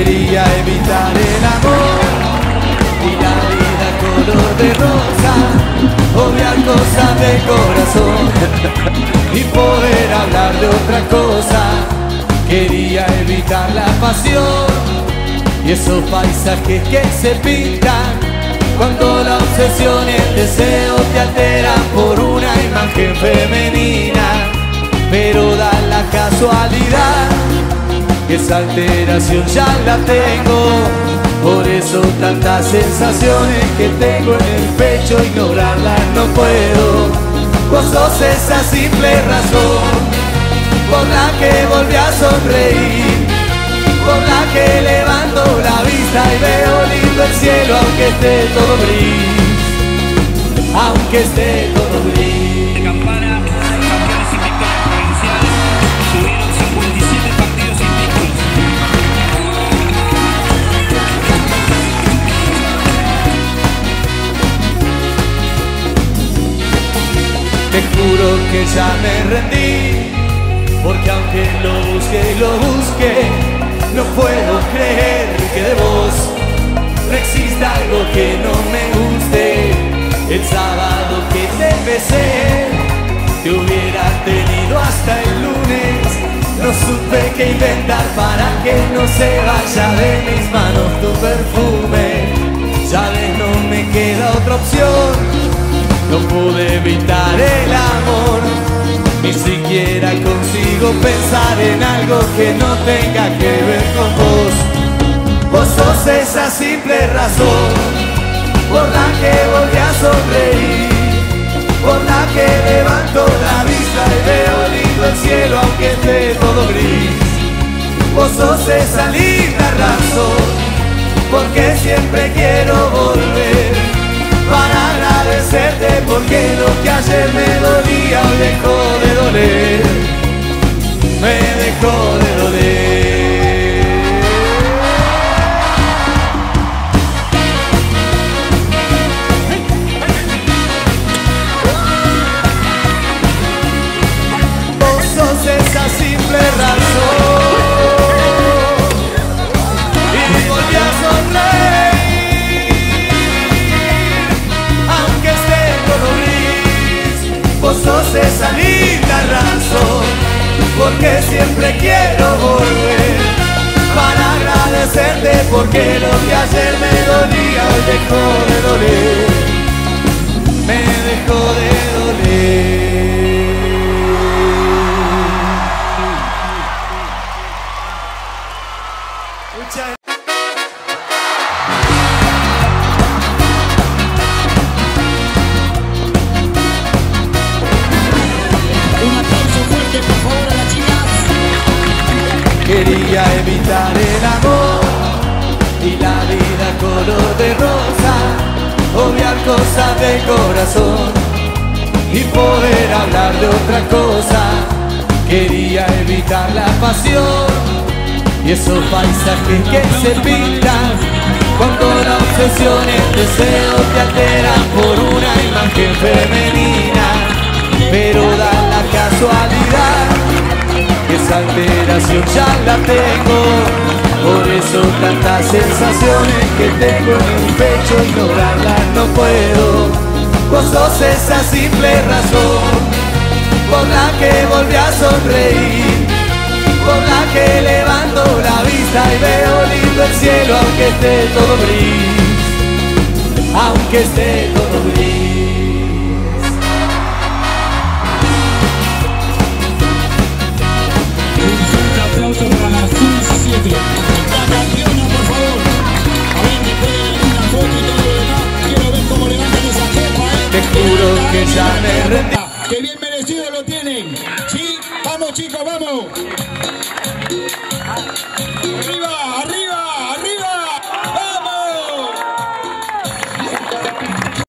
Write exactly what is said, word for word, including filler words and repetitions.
Quería evitar el amor y la vida color de rosa, obviar cosas de corazón y poder hablar de otra cosa. Quería evitar la pasión y esos paisajes que se pintan cuando la obsesión y el deseo te alteran por una imagen femenina. Pero da la casualidad que esa alteración ya la tengo. Por eso tantas sensaciones que tengo en el pecho, ignorarlas no puedo. Vos sos esa simple razón por la que volví a sonreír, por la que levanto la vista y veo lindo el cielo, aunque esté todo gris, aunque esté todo gris. De Campana, campeones invictos provincial, tuvieron cincuenta y siete partidos invictos. Te juro que ya me rendí, porque aunque lo busque y lo busque, no puedo creer que de vos no exista algo que no me guste. El sábado que te besé, te hubiera tenido hasta el lunes. No supe qué inventar para que no se vaya de mis manos tu perfume. Ya ves, no me queda otra opción, no pude evitar el amor. Ni siquiera consigo pensar en algo que no tenga que ver con vos. Vos sos esa simple razón por la que volví a sonreír, por la que levanto la vista y veo lindo el cielo, aunque esté todo gris. Vos sos esa linda razón porque siempre quiero volver, para agradecerte porque lo que ayer me dolía hoy dejó de doler, me dejó de doler. Vos sos esa simple razón y volví a sonreír, vos sos esa linda razón porque siempre quiero volver, para agradecerte porque lo que ayer me dolía hoy dejó de doler, me dejó de doler. Muchas Quería evitar el amor y la vida color de rosa, obviar cosas de corazón y poder hablar de otra cosa. Quería evitar la pasión y esos paisajes que se pintan cuando la obsesión y el deseo te alteran por una imagen femenina. Pero da la casualidad que esa alteración ya la tengo. Por eso tantas sensaciones que tengo en el pecho, ignorarlas no puedo. Vos sos esa simple razón por la que volví a sonreír, por la que levanto la vista y veo lindo el cielo, aunque esté todo gris, aunque esté todo gris. Aplauso para la Suiza siete. La campeona, por favor. A ver, después de una foto y todo lo demás, quiero ver cómo levantan esa jefa, ¿eh? Te juro que ya me rendí. Que bien merecido lo tienen. ¿Sí? Vamos, chicos, vamos.